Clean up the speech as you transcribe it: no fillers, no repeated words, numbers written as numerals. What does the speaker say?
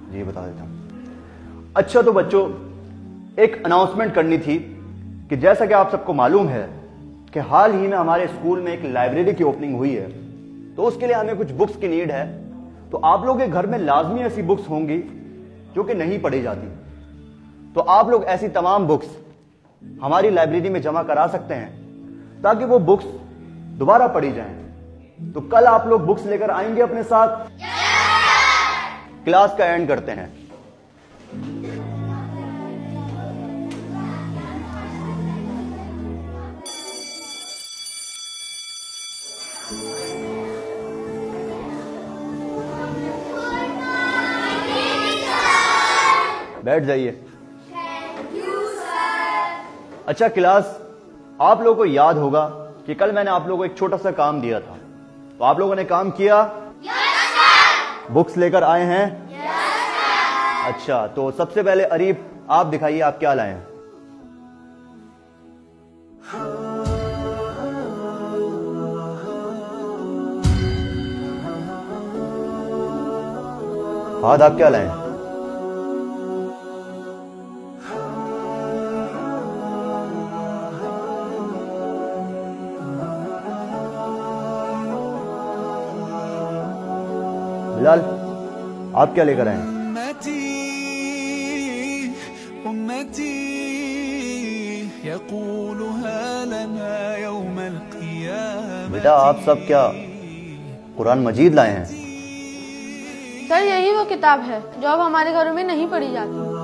जी बता देता हूँ। अच्छा तो बच्चों, एक अनाउंसमेंट करनी थी कि जैसा कि आप सबको मालूम है कि हाल ही में हमारे स्कूल में एक लाइब्रेरी की ओपनिंग हुई है, तो उसके लिए हमें कुछ बुक्स की नीड है। तो आप लोगों के घर में लाजमी ऐसी बुक्स होंगी जो कि नहीं पढ़ी जाती, तो आप लोग ऐसी तमाम बुक्स हमारी लाइब्रेरी में जमा करा सकते हैं ताकि वो बुक्स दोबारा पढ़ी जाएं। तो कल आप लोग बुक्स लेकर आएंगे अपने साथ? क्लास का एंड करते हैं। बैठ जाइए। अच्छा क्लास, आप लोगों को याद होगा कि कल मैंने आप लोगों को एक छोटा सा काम दिया था, तो आप लोगों ने काम किया? बुक्स लेकर आए हैं? अच्छा, तो सबसे पहले अरीफ आप दिखाइए आप क्या लाए हैं। फहद आप क्या लाए हैं? बिलाल आप क्या लेकर आए हैं? बेटा आप सब क्या कुरान मजीद लाए हैं? सर यही वो किताब है जो अब हमारे घरों में नहीं पढ़ी जाती।